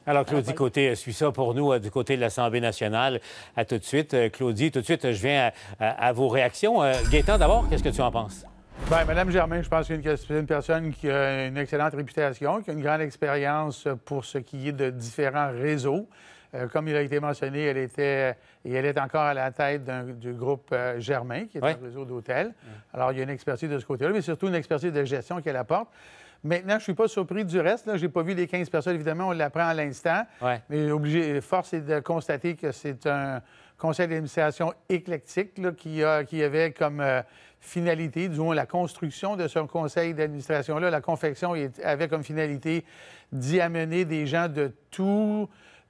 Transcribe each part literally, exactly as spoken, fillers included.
Alors, Claudie Côté suit ça pour nous euh, du côté de l'Assemblée nationale. À tout de suite. Euh, Claudie, tout de suite, je viens à, à, à vos réactions. Euh, Gaétan, d'abord, qu'est-ce que tu en penses? Bien, Mme Germain, je pense que c'est une personne qui a une excellente réputation, qui a une grande expérience pour ce qui est de différents réseaux. Euh, comme il a été mentionné, elle était et elle est encore à la tête du groupe euh, Germain, qui est oui. un réseau d'hôtels. Oui. Alors, il y a une expertise de ce côté-là, mais surtout une expertise de gestion qu'elle apporte. Maintenant, je ne suis pas surpris du reste. Je n'ai pas vu les quinze personnes, évidemment, on l'apprend à l'instant. Oui. Mais obligé, force est de constater que c'est un conseil d'administration éclectique là, qui, a, qui avait comme euh, finalité, du moins la construction de ce conseil d'administration-là, la confection avait comme finalité d'y amener des gens de tous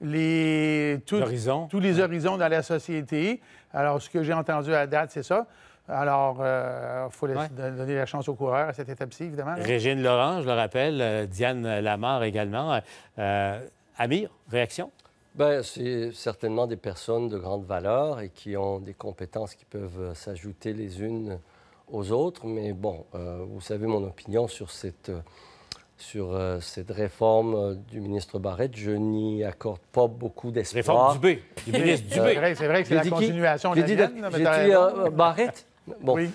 les, tout, horizons. tous les horizons dans la société. Alors, ce que j'ai entendu à date, c'est ça. Alors, il euh, faut ouais. donner la chance aux coureurs à cette étape-ci, évidemment. Là. Régine Laurent, je le rappelle, euh, Diane Lamar également. Euh, Amir, réaction? Bien, c'est certainement des personnes de grande valeur et qui ont des compétences qui peuvent s'ajouter les unes aux autres. Mais bon, euh, vous savez mon opinion sur cette, sur, euh, cette réforme euh, du ministre Barrette. Je n'y accorde pas beaucoup d'espoir. Réforme Dubé, du ministre Dubé. C'est vrai, c'est vrai que c'est la continuation de la mienne. J'ai dit euh, Barrette? Bon, oui.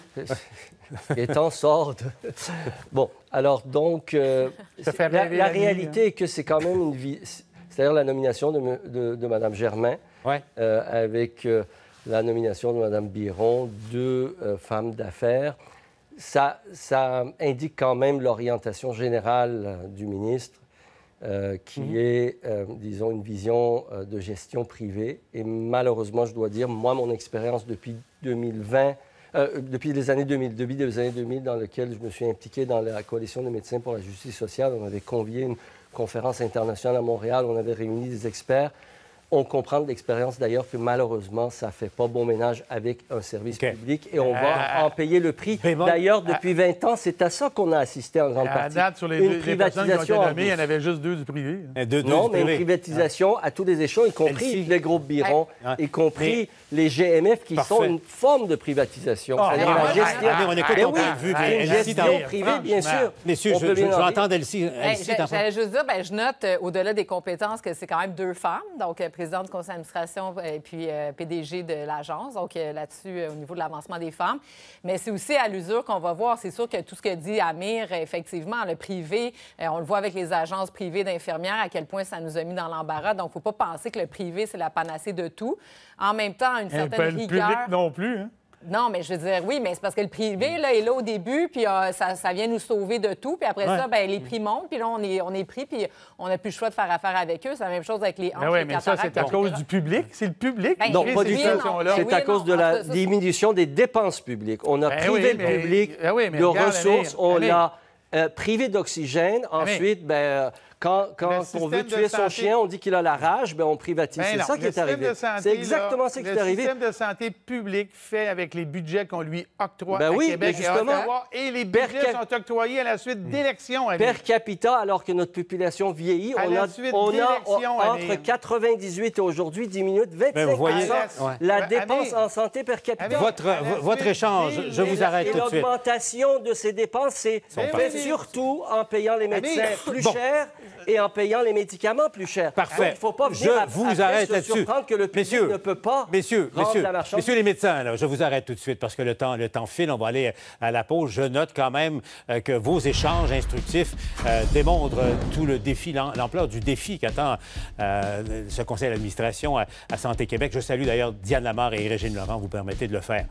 Étant sort de... Bon, alors donc, euh, la, la, la réalité hein. est que c'est quand même une vie... C'est-à-dire la nomination de, de, de Mme Germain, ouais. euh, avec euh, la nomination de Mme Biron, deux euh, femmes d'affaires. Ça, ça indique quand même l'orientation générale euh, du ministre, euh, qui mm-hmm. est, euh, disons, une vision euh, de gestion privée. Et malheureusement, je dois dire, moi, mon expérience depuis deux mille vingt... Euh, depuis les années deux mille, depuis les années deux mille, dans lesquelles je me suis impliqué dans la Coalition des médecins pour la justice sociale. On avait convié une conférence internationale à Montréal, on avait réuni des experts. On comprend de l'expérience, d'ailleurs, que malheureusement, ça ne fait pas bon ménage avec un service okay. public et on va euh, en payer le prix. D'ailleurs, depuis euh, vingt ans, c'est à ça qu'on a assisté en grande partie. À date, sur les, une deux, privatisation les personnes qui ont été nommées, il y en avait juste deux du privé. Deux, deux non, du mais privé. Une privatisation ah. à tous les échelons, y compris les groupes Biron, ah. y compris mais... les G M F, qui Parfait. sont une forme de privatisation. Oh, C'est-à-dire la gestion. Ah, on écoute ton point de vue. Une gestion privée, bien sûr. Messieurs, je vais entendre Elsie. J'allais juste dire, je note, au-delà des compétences, que c'est quand même deux femmes, donc présidente du conseil d'administration et puis euh, P D G de l'agence, donc euh, là-dessus, euh, au niveau de l'avancement des femmes. Mais c'est aussi à l'usure qu'on va voir. C'est sûr que tout ce que dit Amir, effectivement, le privé, euh, on le voit avec les agences privées d'infirmières, à quel point ça nous a mis dans l'embarras. Donc, il ne faut pas penser que le privé, c'est la panacée de tout. En même temps, une certaine ben, rigueur... Le public non plus, hein? Non, mais je veux dire, oui, mais c'est parce que le privé, là, est là au début, puis euh, ça, ça vient nous sauver de tout. Puis après ouais. ça, bien, les prix montent, puis là, on est, on est pris, puis on n'a plus le choix de faire affaire avec eux. C'est la même chose avec les hanches, oui, les mais ça, c'est à cause du public. C'est le public ben, qui non, crée pas ces du situations-là. C'est oui, à cause non, de la ça, diminution des dépenses publiques. On a ben privé oui, le mais... public ben oui, mais de regarde, ressources. Amir, on Amir. l'a euh, privé d'oxygène. Ensuite, bien... Quand, quand on veut tuer son chien, on dit qu'il a la rage, bien, on privatise. Ben c'est ça qui est arrivé. C'est exactement ça qui est arrivé. Le système de santé public fait avec les budgets qu'on lui octroie ben à oui, Québec et à Ottawa, et les budgets per... sont octroyés à la suite d'élections. Per capita, alors que notre population vieillit, à on a, on a entre quatre-vingt-dix-huit et aujourd'hui diminué de vingt-cinq pour cent ben ouais. la ben, dépense Amir, en santé per capita. Votre, votre échange, je vous arrête tout de suite. L'augmentation de ces dépenses, c'est fait surtout en payant les médecins Amir. plus bon. cher et en payant les médicaments plus chers. Parfait. Il ne faut pas venir je à, vous arrête là-dessus. que le public messieurs, ne peut pas messieurs, rendre messieurs, la marchandise. Messieurs les médecins, là, je vous arrête tout de suite parce que le temps, le temps file. On va aller à la pause. Je note quand même euh, que vos échanges instructifs euh, démontrent euh, tout le défi, l'ampleur du défi qu'attend euh, ce conseil d'administration à, à Santé Québec. Je salue d'ailleurs Diane Lamar et Régine Laurent. Vous permettez de le faire.